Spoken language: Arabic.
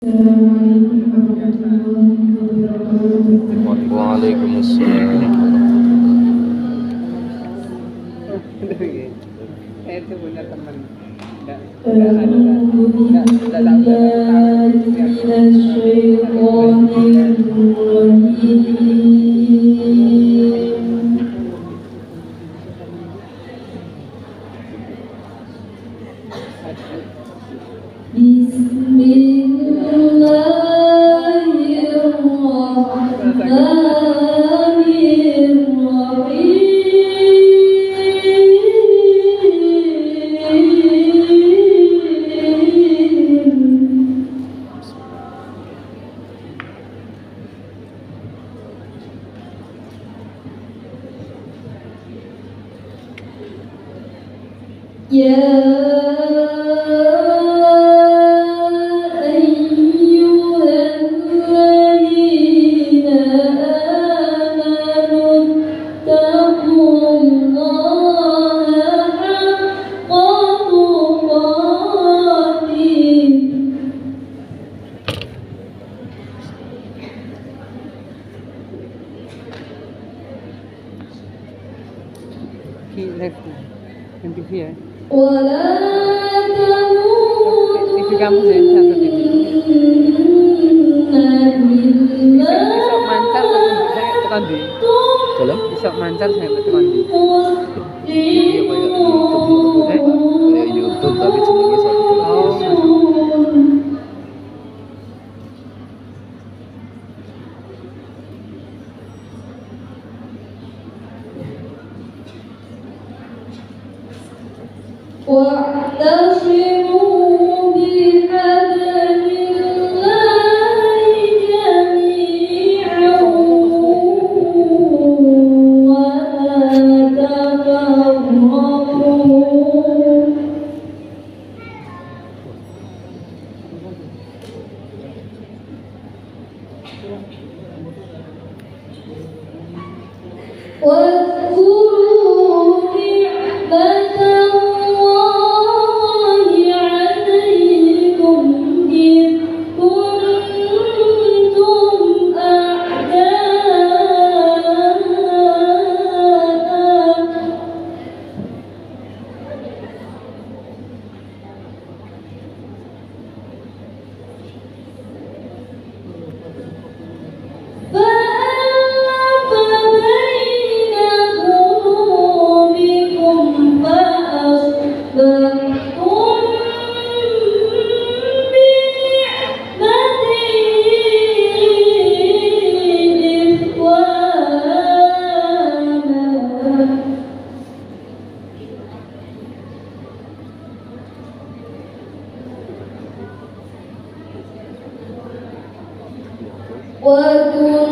Waalaikumsalam Saya itu punya teman enggak MTV ya. TV kamu ya, satu TV. Besok mancar saya tekan di. Dalam? Besok mancar saya tekan di. Iya kayak YouTube. Kayak YouTube tapi jenenge satu televisi. واعتصموا بحبل الله جميعا ولا تفرقوا واذكروا نعمة الله عليكم إذ كنتم أعداء فألف بين قلوبكم فأصبحتم بنعمته إخوانا وكنتم